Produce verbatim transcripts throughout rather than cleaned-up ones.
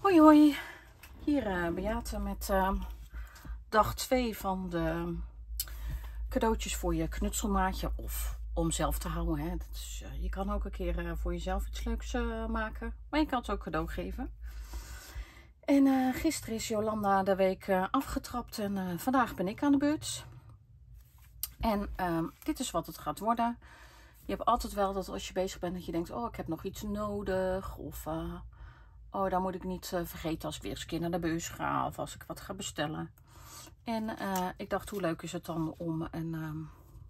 Hoi hoi, hier uh, Beate met uh, dag twee van de cadeautjes voor je knutselmaatje of om zelf te houden. Hè. Dat is, uh, je kan ook een keer uh, voor jezelf iets leuks uh, maken, maar je kan het ook cadeau geven. En uh, gisteren is Jolanda de week uh, afgetrapt en uh, vandaag ben ik aan de beurt. En uh, dit is wat het gaat worden. Je hebt altijd wel dat als je bezig bent dat je denkt, oh ik heb nog iets nodig of... Uh, Oh, dan moet ik niet uh, vergeten als ik weer eens een keer naar de beurs ga of als ik wat ga bestellen. En uh, ik dacht, hoe leuk is het dan om een, um,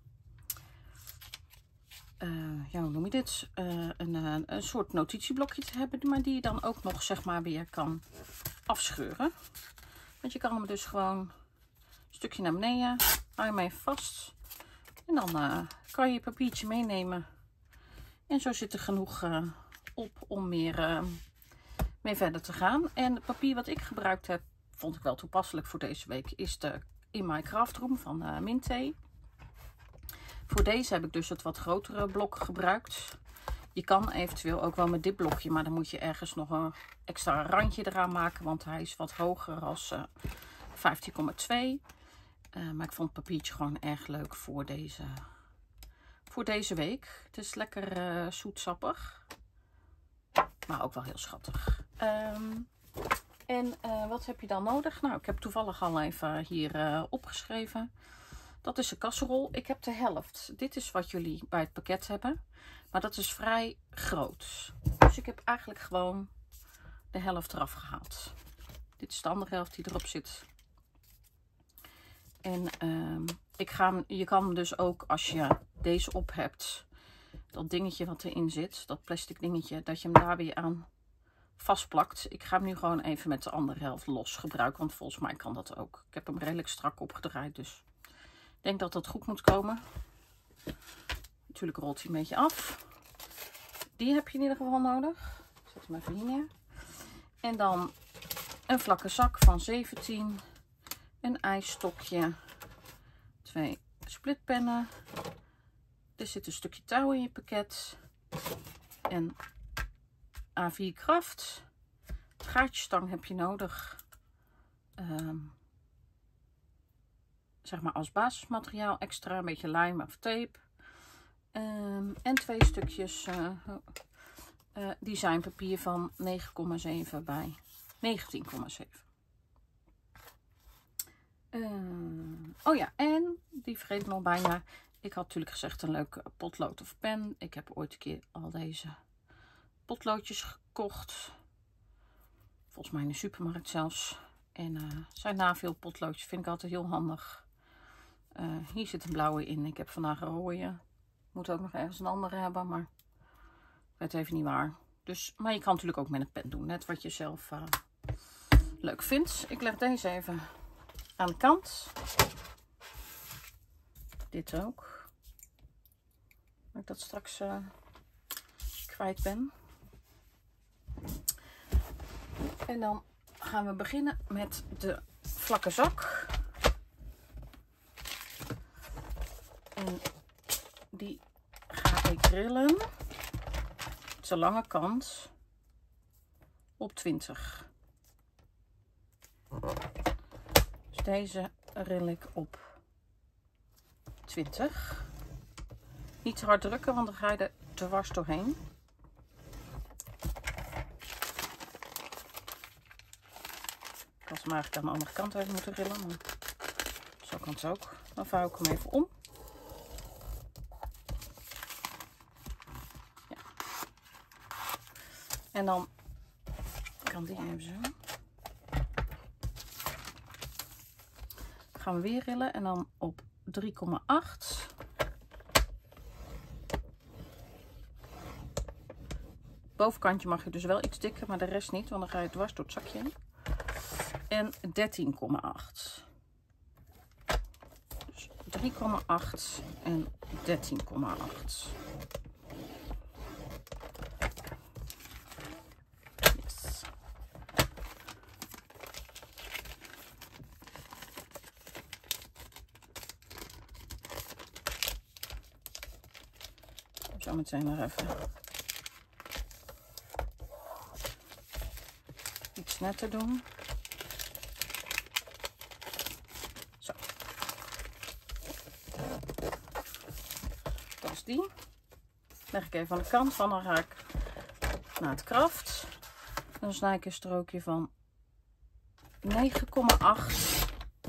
uh, ja, hoe noem je dit? Uh, een, uh, een soort notitieblokje te hebben, maar die je dan ook nog, zeg maar, weer kan afscheuren. Want je kan hem dus gewoon een stukje naar beneden, hou je hem even vast. En dan uh, kan je je papiertje meenemen. En zo zit er genoeg uh, op om meer... Uh, mee verder te gaan. En het papier wat ik gebruikt heb, vond ik wel toepasselijk voor deze week, is de In My Craft Room van uh, Mintee. Voor deze heb ik dus het wat grotere blok gebruikt. Je kan eventueel ook wel met dit blokje, maar dan moet je ergens nog een extra randje eraan maken, want hij is wat hoger als uh, vijftien komma twee. Uh, maar ik vond het papiertje gewoon erg leuk voor deze, voor deze week. Het is lekker uh, zoetsappig. Maar ook wel heel schattig. Um, en uh, wat heb je dan nodig? Nou, ik heb toevallig al even hier uh, opgeschreven. Dat is een kasserol. Ik heb de helft. Dit is wat jullie bij het pakket hebben. Maar dat is vrij groot. Dus ik heb eigenlijk gewoon de helft eraf gehaald. Dit is de andere helft die erop zit. En um, ik ga, je kan dus ook als je deze op hebt... Dat dingetje wat erin zit, dat plastic dingetje, dat je hem daar weer aan vastplakt. Ik ga hem nu gewoon even met de andere helft los gebruiken, want volgens mij kan dat ook. Ik heb hem redelijk strak opgedraaid, dus ik denk dat dat goed moet komen. Natuurlijk rolt hij een beetje af. Die heb je in ieder geval nodig. Ik zet hem even hier neer. En dan een vlakke zak van zeventien, een ijsstokje, twee splitpennen. Er zit een stukje touw in je pakket. En A vier kraft. Gaatjesstang heb je nodig. Um, zeg maar als basismateriaal extra. Een beetje lijm of tape. Um, en twee stukjes uh, uh, designpapier van negen komma zeven bij negentien komma zeven. Uh, oh ja, en die vergeet ik nog bijna. Ik had natuurlijk gezegd een leuke potlood of pen. Ik heb ooit een keer al deze potloodjes gekocht. Volgens mij in de supermarkt zelfs. En uh, zijn naveel potloodjes vind ik altijd heel handig. Uh, hier zit een blauwe in. Ik heb vandaag een rode. Moet ook nog ergens een andere hebben, maar ik weet even niet waar. Dus, maar je kan natuurlijk ook met een pen doen. Net wat je zelf uh, leuk vindt. Ik leg deze even aan de kant. Dit ook. Dat ik dat straks uh, kwijt ben. En dan gaan we beginnen met de vlakke zak. En die ga ik rillen. Het is de lange kant op twintig. Dus deze ril ik op twintig. Niet te hard drukken, want dan ga je er dwars doorheen. Ik had hem eigenlijk aan de andere kant even moeten rillen, maar zo kan het ook. Dan vouw ik hem even om. Ja. En dan kan die even zo. Dan gaan we weer rillen en dan op drie komma acht. Bovenkantje mag je dus wel iets dikker, maar de rest niet, want dan ga je dwars door het zakje in. En dertien komma acht. Dus drie komma acht en dertien komma acht. Yes. Zo meteen nog even iets netter doen. Zo. Dat is die. Leg ik even aan de kant van, dan ga ik naar het kraft. Dan snij ik een strookje van negen komma acht.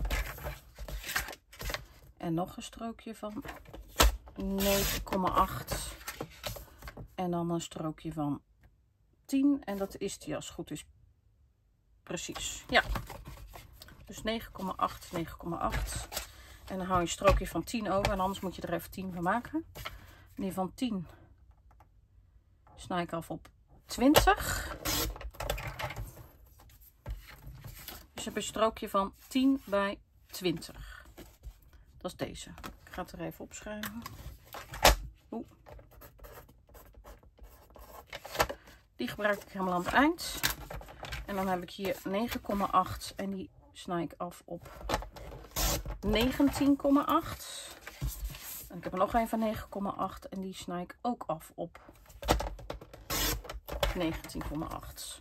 En nog een strookje van negen komma acht. En dan een strookje van tien. En dat is die als het goed is precies. Ja. Dus negen komma acht, negen komma acht. En dan hou je een strookje van tien over. En anders moet je er even tien van maken. En die van tien snij ik af op twintig. Dus ik heb een strookje van tien bij twintig. Dat is deze. Ik ga het er even opschrijven. Oeh. Die gebruik ik helemaal aan het eind. En dan heb ik hier negen komma acht en die snij ik af op negentien komma acht. En ik heb er nog een van negen komma acht en die snij ik ook af op negentien komma acht.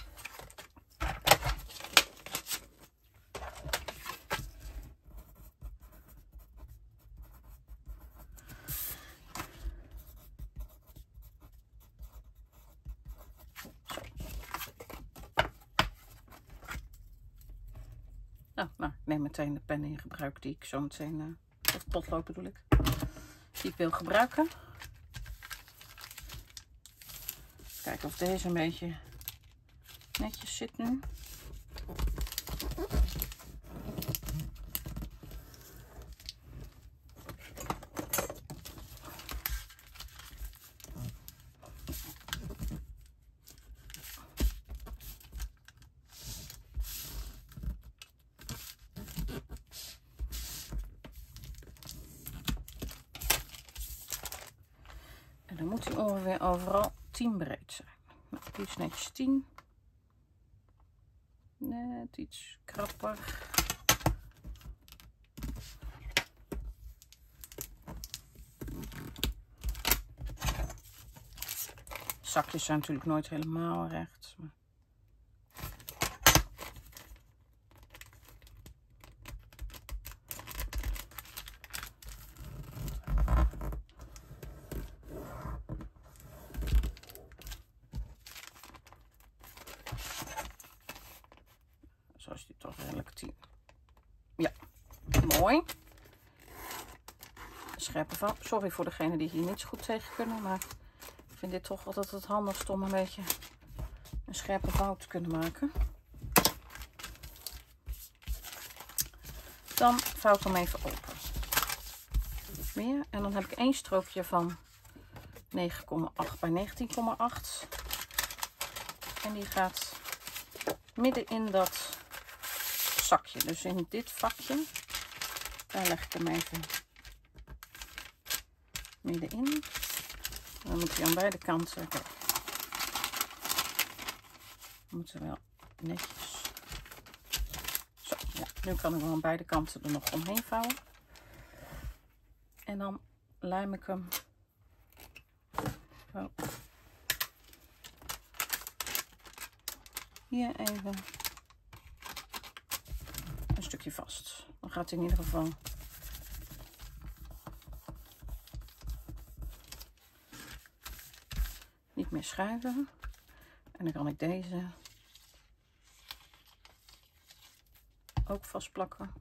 Oh, nou, ik neem meteen de pen in gebruik die ik zo meteen, uh, of potlood bedoel ik, die ik wil gebruiken. Kijken of deze een beetje netjes zit nu. En dan moet hij ongeveer overal tien breed zijn. Nou, die is netjes tien. Net iets krapper. Zakjes zijn natuurlijk nooit helemaal recht. Maar... Zo is die toch redelijk tien. Ja, mooi. Scherpe vouw. Sorry voor degenen die hier niet zo goed tegen kunnen, maar ik vind dit toch altijd het handigst om een beetje een scherpe vouw te kunnen maken. Dan vouw ik hem even open. Meer. En dan heb ik één strookje van negen komma acht bij negentien komma acht. En die gaat midden in dat zakje. Dus in dit vakje. Daar leg ik hem even middenin. Dan moet hij aan beide kanten. Kijk. We moeten wel netjes. Zo, ja. Nu kan ik wel aan beide kanten er nog omheen vouwen. En dan lijm ik hem. Zo. Hier even een stukje vast. Dan gaat hij in ieder geval niet meer schuiven. En dan kan ik deze ook vastplakken.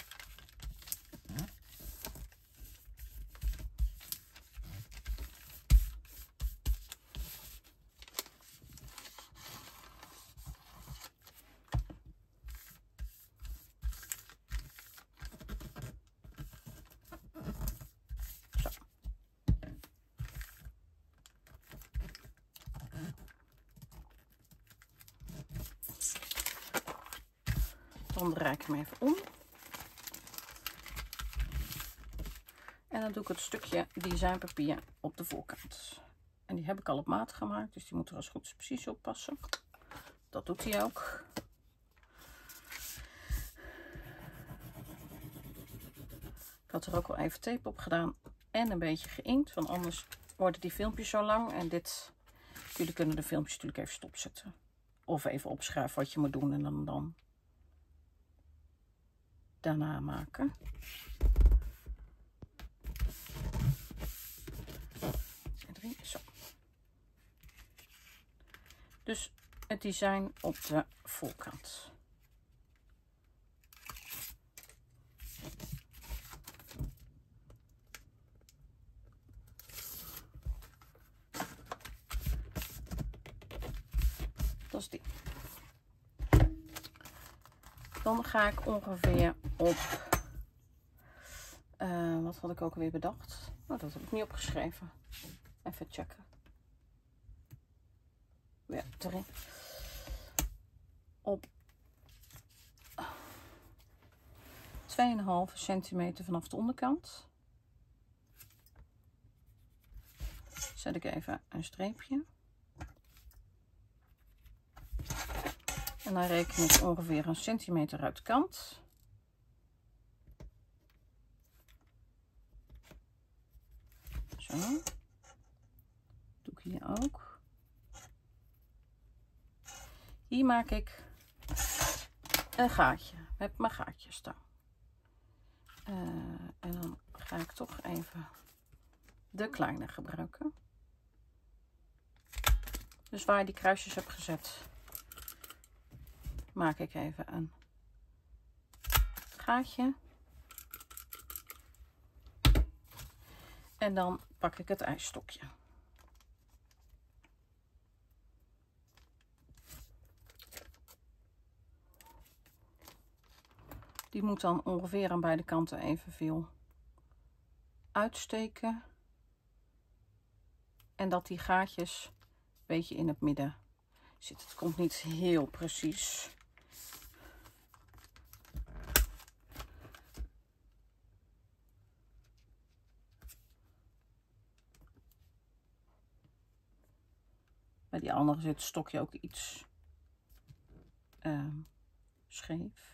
Dan draai ik hem even om. En dan doe ik het stukje designpapier op de voorkant. En die heb ik al op maat gemaakt, dus die moet er als goed is precies op passen. Dat doet hij ook. Ik had er ook wel even tape op gedaan en een beetje geïnkt, want anders worden die filmpjes zo lang. En dit, jullie kunnen de filmpjes natuurlijk even stopzetten of even opschrijven wat je moet doen en dan, dan daarna maken. drie, zo. Dus het design op de voorkant. Dat is die. Dan ga ik ongeveer op, uh, wat had ik ook weer bedacht? Oh, dat heb ik niet opgeschreven. Even checken. Ja, drie. Op twee komma vijf centimeter vanaf de onderkant. Zet ik even een streepje. En dan reken ik ongeveer een centimeter uit de kant. Zo. Doe ik hier ook. Hier maak ik een gaatje. Met mijn gaatjes staan. Uh, en dan ga ik toch even de kleine gebruiken. Dus waar je die kruisjes heb gezet, maak ik even een gaatje. En dan pak ik het ijsstokje. Die moet dan ongeveer aan beide kanten evenveel uitsteken. En dat die gaatjes een beetje in het midden zitten. Het komt niet heel precies. Bij die andere zit het stokje ook iets uh, scheef.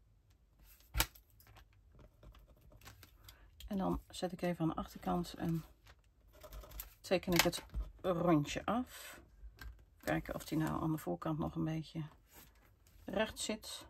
En dan zet ik even aan de achterkant en teken ik het rondje af. Kijken of die nou aan de voorkant nog een beetje recht zit.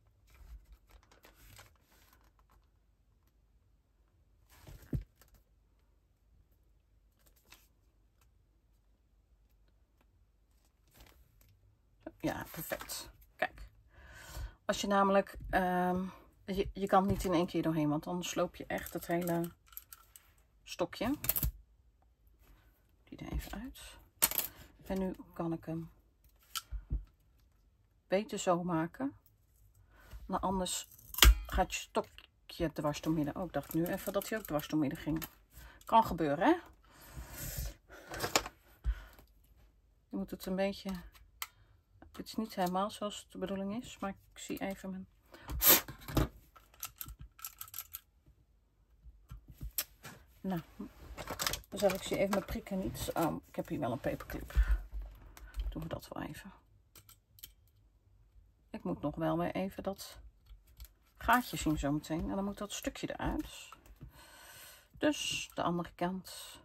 Ja, perfect. Kijk. Als je namelijk... Uh, je, je kan het niet in één keer doorheen, want dan sloop je echt het hele stokje. Die er even uit. En nu kan ik hem beter zo maken. Maar anders gaat je stokje dwars door midden. Oh, ik dacht nu even dat hij ook dwars door midden ging. Kan gebeuren, hè? Je moet het een beetje... Het is niet helemaal zoals het de bedoeling is, maar ik zie even mijn... Nou, dan zal ik zie even mijn prikken niet. Oh, ik heb hier wel een paperclip. Doen we dat wel even. Ik moet nog wel weer even dat gaatje zien zo meteen. En dan moet dat stukje eruit. Dus de andere kant.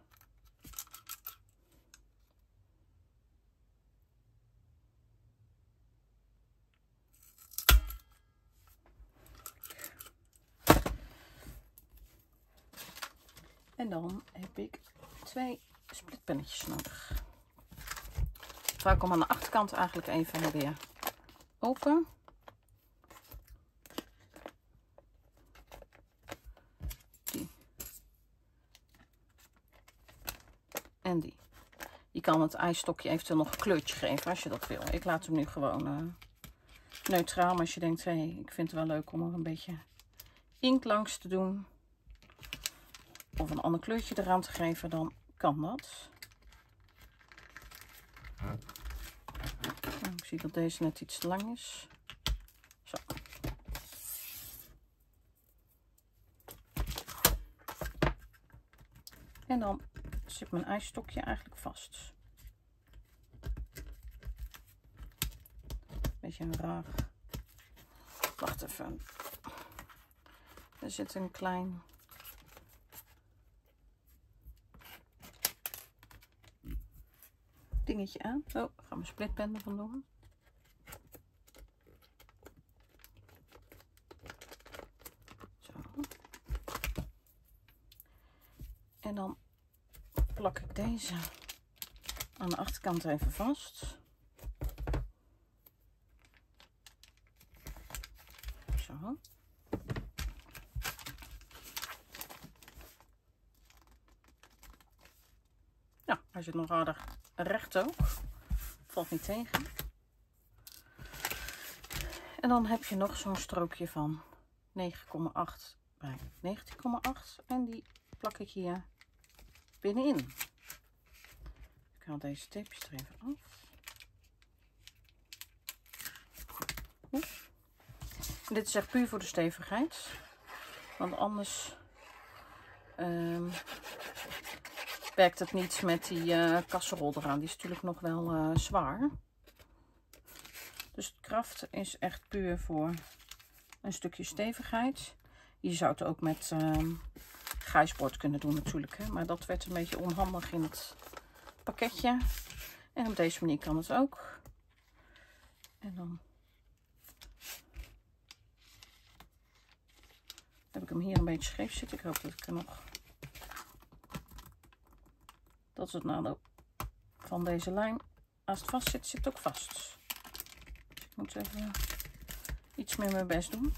En dan heb ik twee splitpennetjes nodig. Draai ik hem aan de achterkant eigenlijk even weer open. Die. En die. Je kan het ijsstokje eventueel nog een kleurtje geven als je dat wil. Ik laat hem nu gewoon uh, neutraal. Maar als je denkt, hé, hey, ik vind het wel leuk om er een beetje inkt langs te doen. Of een ander kleurtje eraan te geven, dan kan dat. Ik zie dat deze net iets te lang is. Zo. En dan zit mijn ijsstokje eigenlijk vast. Beetje een raar. Wacht even. Er zit een klein... dingetje aan. Oh, ik ga mijn splitpen er vandoor. En dan plak ik deze aan de achterkant even vast. Zo. Ja, hij zit nog aardig recht ook. Valt niet tegen. En dan heb je nog zo'n strookje van negen komma acht bij negentien komma acht. En die plak ik hier binnenin. Ik haal deze tapejes er even af. Oef. Dit is echt puur voor de stevigheid. Want anders um, werkt het niet met die uh, kasserol eraan. Die is natuurlijk nog wel uh, zwaar. Dus het kraft is echt puur voor een stukje stevigheid. Je zou het ook met uh, grijsbord kunnen doen natuurlijk. Hè? Maar dat werd een beetje onhandig in het pakketje. En op deze manier kan het ook. En dan heb ik hem hier een beetje scheef zitten. Ik hoop dat ik er nog... Dat is het nadeel van deze lijn. Als het vast zit, zit het ook vast. Dus ik moet even iets meer mijn best doen.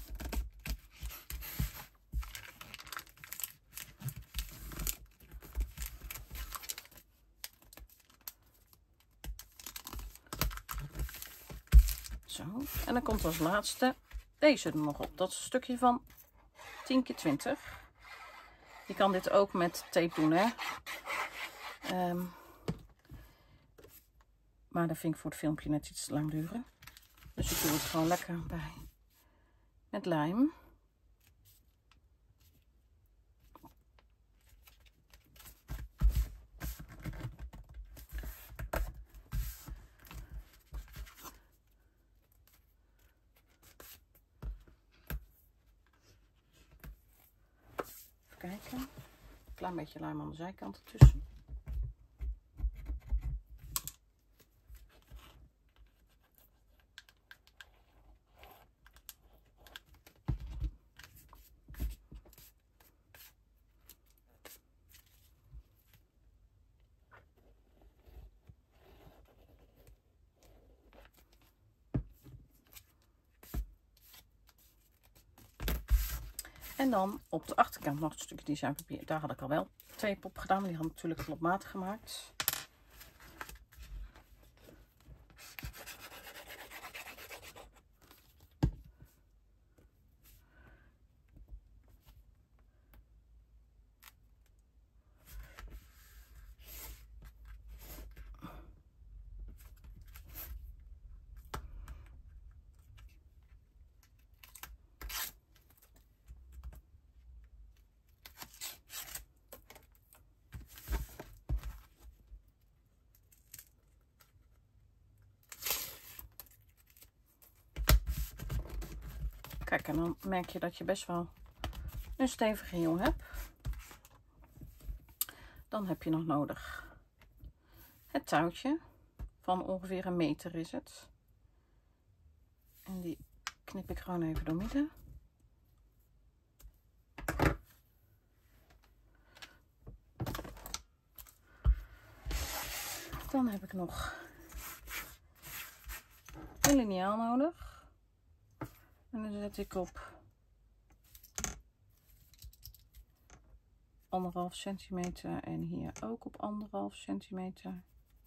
Zo. En dan komt als laatste deze er nog op. Dat is een stukje van tien keer twintig. Je kan dit ook met tape doen, hè. Um, maar dat vind ik voor het filmpje net iets te lang duren. Dus ik doe het gewoon lekker bij met lijm. Even kijken. Een klein beetje lijm aan de zijkant ertussen. En dan op de achterkant nog een stukje designpapier. Daar had ik al wel tape op gedaan. Die had ik natuurlijk al op maat gemaakt. Kijk, en dan merk je dat je best wel een stevige hiel hebt. Dan heb je nog nodig het touwtje van ongeveer een meter is het. En die knip ik gewoon even door midden. Dan heb ik nog een liniaal nodig. En dan zet ik op anderhalf centimeter en hier ook op anderhalf centimeter.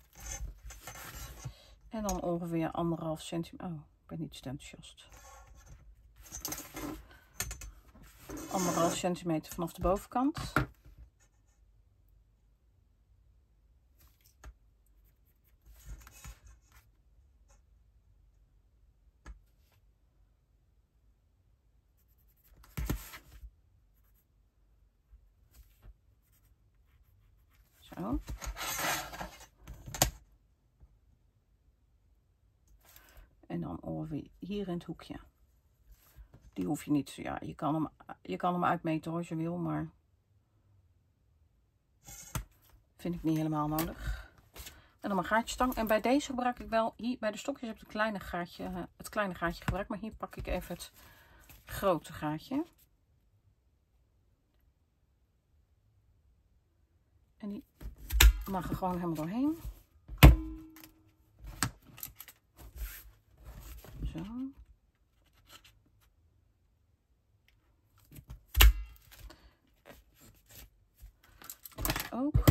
En dan ongeveer anderhalf centimeter. Oh, ik ben niet zo enthousiast. Anderhalf centimeter vanaf de bovenkant. Zo. En dan ongeveer hier in het hoekje. Die hoef je niet, ja, je kan hem, je kan hem uitmeten als je wil, maar vind ik niet helemaal nodig. En dan mijn gaatjestang. En bij deze gebruik ik wel, hier bij de stokjes heb ik het kleine gaatje, het kleine gaatje gebruikt, maar hier pak ik even het grote gaatje. En die mag er gewoon helemaal doorheen. Zo. Ook.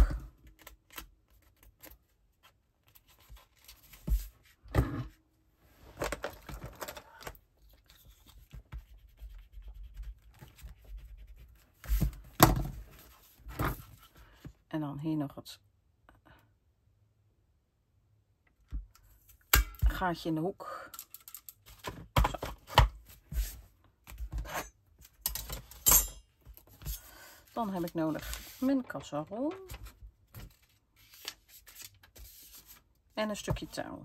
En dan hier nog het gaatje in de hoek. Zo. Dan heb ik nodig mijn kasserol. En een stukje touw.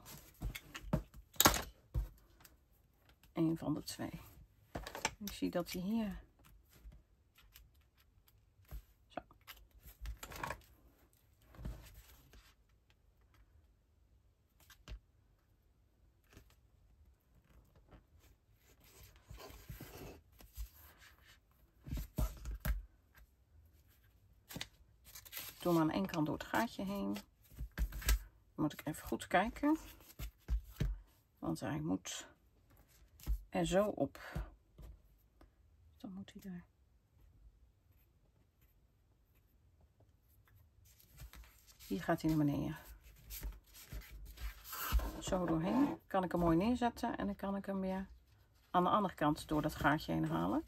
Eén van de twee. Ik zie dat hij hier... Zo. Doe hem aan één kant door het gaatje heen. Dan moet ik even goed kijken. Want hij moet er zo op. Dan moet hij daar. Hier gaat hij naar beneden. Zo doorheen. Kan ik hem mooi neerzetten. En dan kan ik hem weer aan de andere kant door dat gaatje heen halen.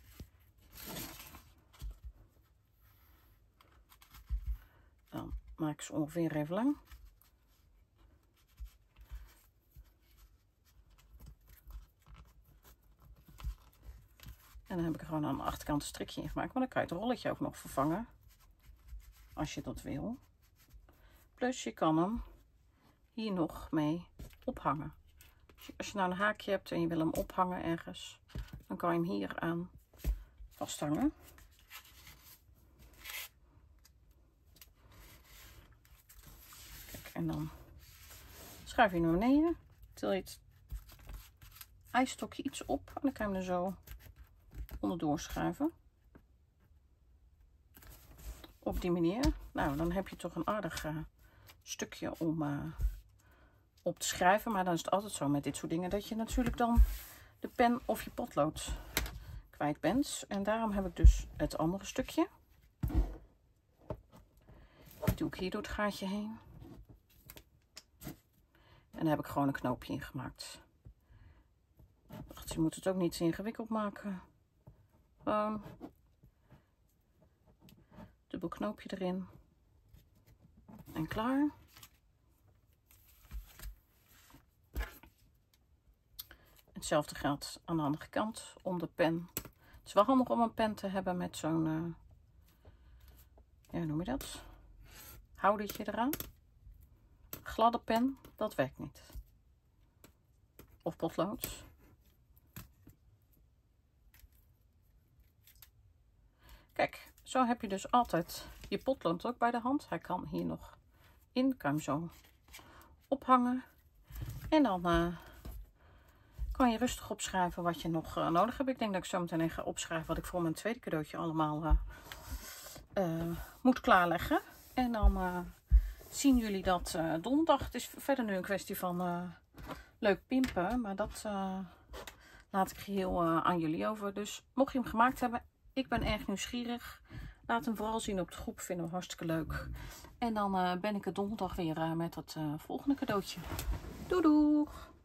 Dan maak ik ze ongeveer even lang. En dan heb ik er gewoon aan de achterkant een strikje in gemaakt. Maar dan kan je het rolletje ook nog vervangen. Als je dat wil. Plus je kan hem hier nog mee ophangen. Als je nou een haakje hebt en je wil hem ophangen ergens. Dan kan je hem hier aan vasthangen. Kijk, en dan schuif je naar beneden. Til je het ijsstokje iets op. En dan kan je hem er zo onderdoor schuiven. Op die manier. Nou, dan heb je toch een aardig uh, stukje om uh, op te schrijven. Maar dan is het altijd zo met dit soort dingen dat je natuurlijk dan de pen of je potlood kwijt bent. En daarom heb ik dus het andere stukje. Die doe ik hier door het gaatje heen. En daar heb ik gewoon een knoopje in gemaakt. Wacht, je moet het ook niet zo ingewikkeld maken. Gewoon dubbel knoopje erin. En klaar. Hetzelfde geldt aan de andere kant om de pen. Het is wel handig om een pen te hebben met zo'n, uh, ja, hoe noem je dat? Houdertje eraan. Gladde pen, dat werkt niet. Of potlood. Kijk, zo heb je dus altijd je potlood ook bij de hand. Hij kan hier nog in, kan je hem zo ophangen. En dan uh, kan je rustig opschrijven wat je nog uh, nodig hebt. Ik denk dat ik zo meteen ga opschrijven wat ik voor mijn tweede cadeautje allemaal uh, uh, moet klaarleggen. En dan uh, zien jullie dat uh, donderdag. Het is verder nu een kwestie van uh, leuk pimpen. Maar dat uh, laat ik geheel uh, aan jullie over. Dus mocht je hem gemaakt hebben, ik ben erg nieuwsgierig. Laat hem vooral zien op de groep. Vinden we hartstikke leuk. En dan uh, ben ik er donderdag weer uh, met het uh, volgende cadeautje. Doei doeg!